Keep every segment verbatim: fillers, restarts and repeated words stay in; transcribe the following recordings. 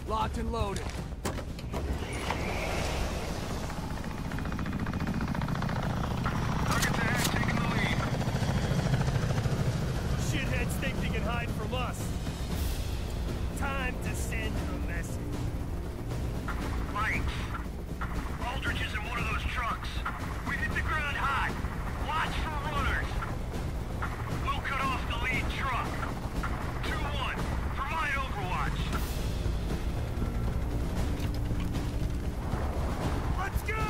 Locked and loaded. Target's ahead, taking the lead. Shitheads think they can hide from us. Time to send a message. Mike, Aldrich is in one of those trucks. We hit the ground hot. Watch for runners. We'll cut off the lead truck. two one, provide overwatch. Let's go!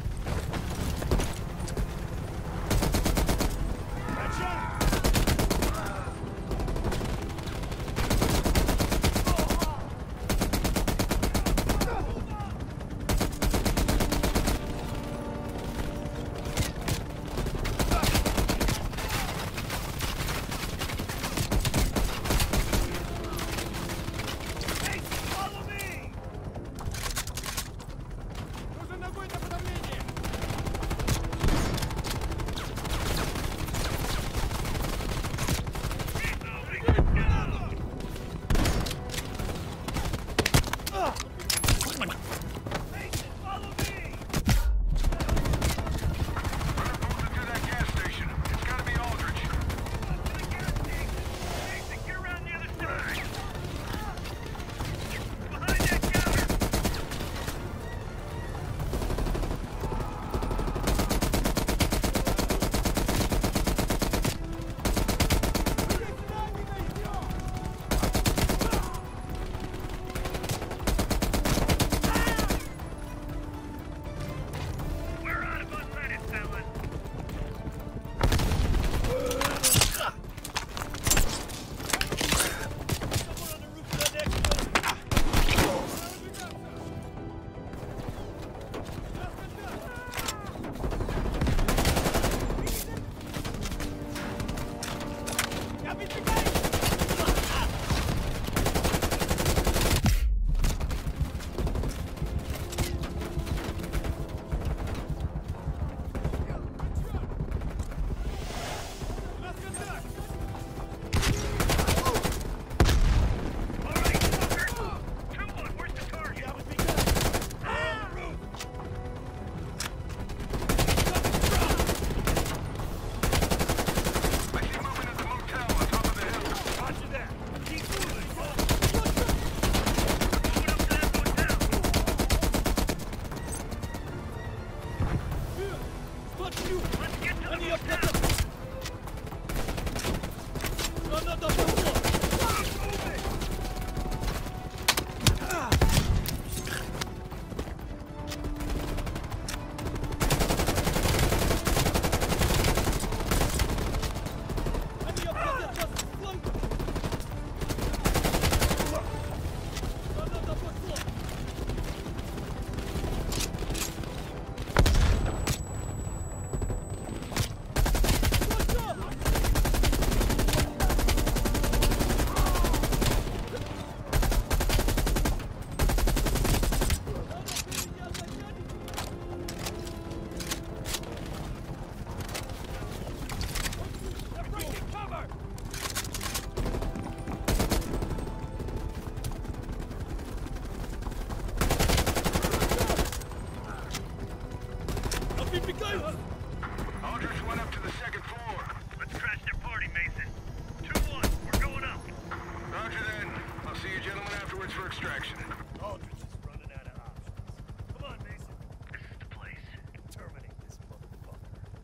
Aldrich went up to the second floor. Let's crash their party, Mason. two one, we're going up. Roger then. I'll see you gentlemen afterwards for extraction. Aldrich is running out of options. Come on, Mason. This is the place. Terminate this motherfucker.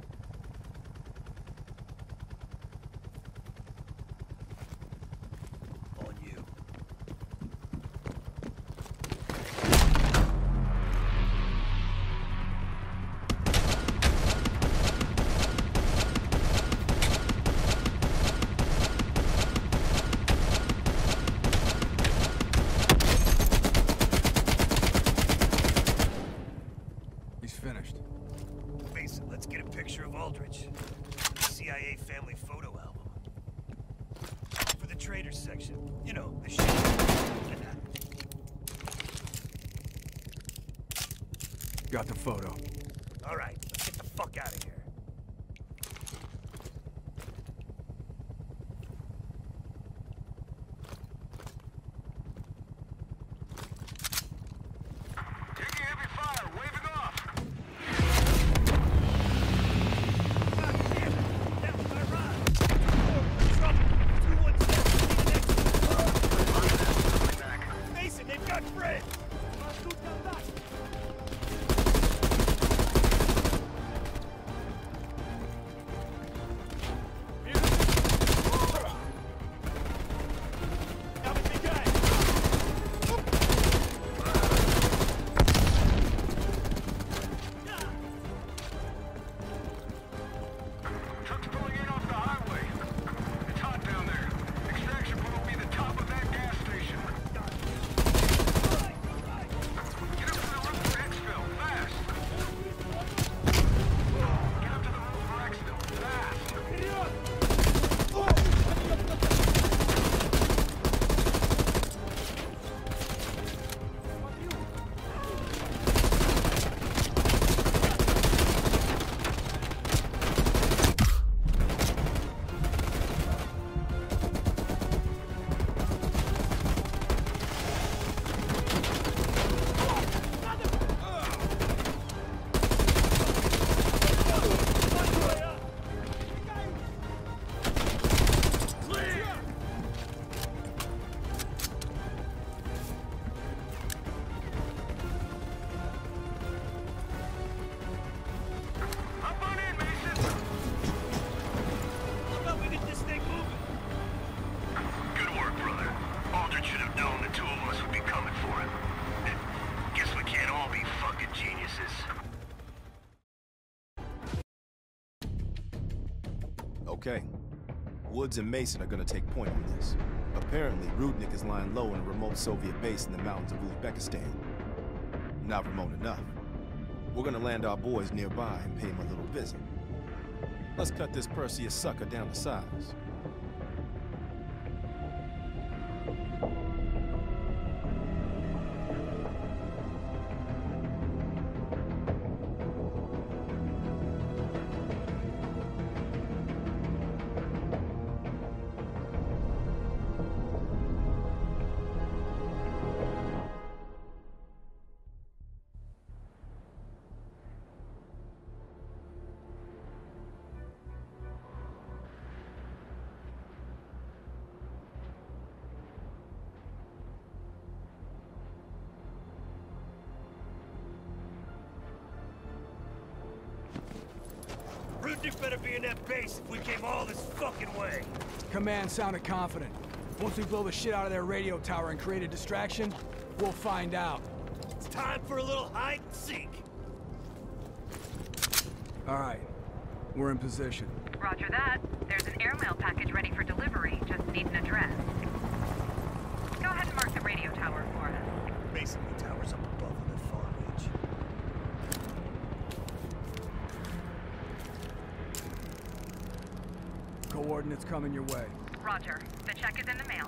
On you. Finished. Mason, let's get a picture of Aldrich. C I A family photo album. For the traders section. You know, the shit. Got the photo. All right, let's get the fuck out of here. Okay. Woods and Mason are gonna take point on this. Apparently, Rudnick is lying low in a remote Soviet base in the mountains of Uzbekistan. Not remote enough. We're gonna land our boys nearby and pay him a little visit. Let's cut this Perseus sucker down to size. Rudnick better be in that base if we came all this fucking way. Command sounded confident. Once we blow the shit out of their radio tower and create a distraction, we'll find out. It's time for a little hide and seek. All right. We're in position. Roger that. There's an airmail package ready for delivery. Just need an address. Go ahead and mark the radio tower for us. Masonry tower's up above on that far ridge. Coordinates coming your way. Roger. The check is in the mail.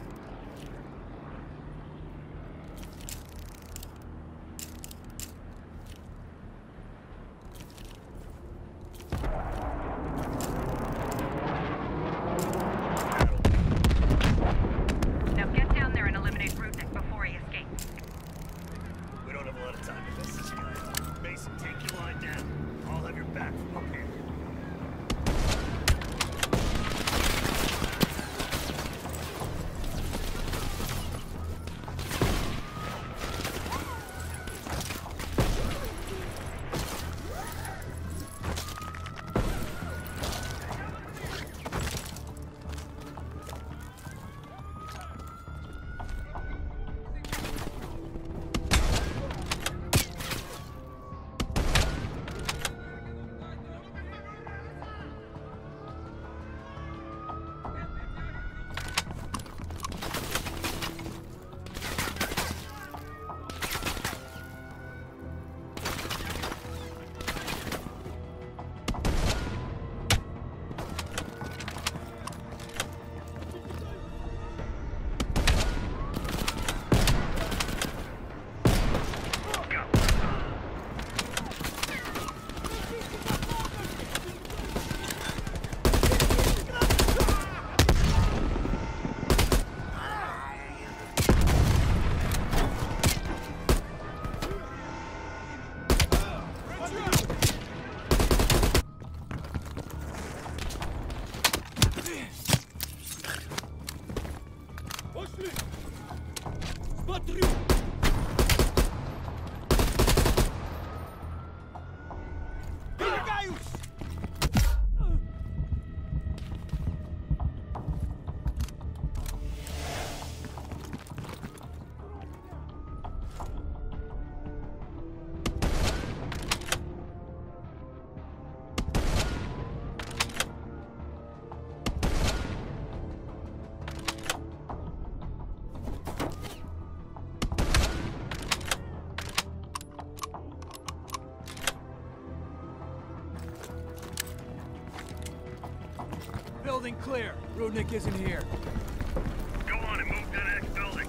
Now get down there and eliminate Rudnick before he escapes. We don't have a lot of time to miss this guy. Mason, take your line down. I'll have your back from up here. Building clear. Rudnick isn't here. Go on and move to the next building.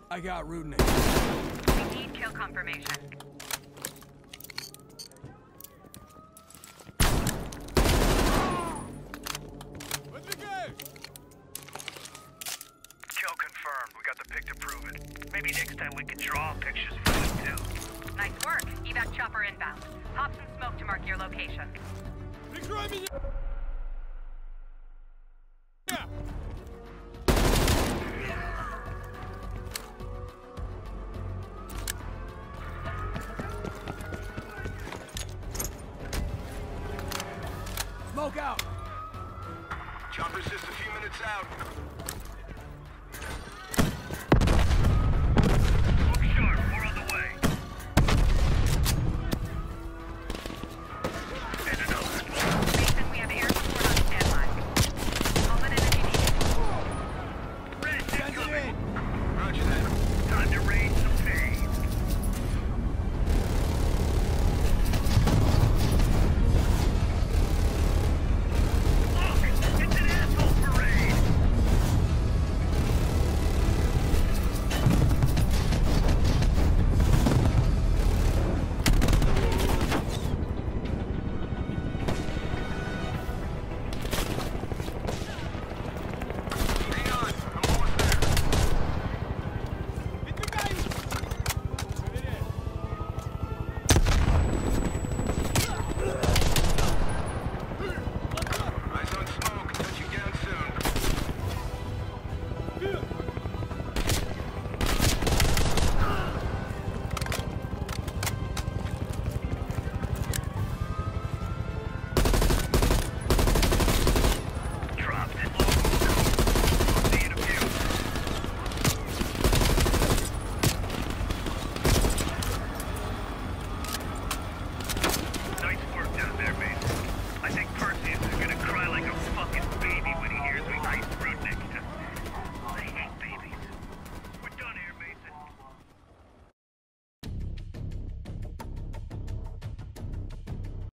I got Rudnick. We need kill confirmation. Kill confirmed. We got the pic to prove it. Maybe next time we can draw pictures for it too. Nice work. Evac chopper inbound. Pop some smoke to mark your location. Smoke out. Chopper's just a few minutes out. Look sharp. We're on the way. And another. Mason, we have air support on standby. Call it in if you need it. Red, Send it in. Roger that. Time to raise.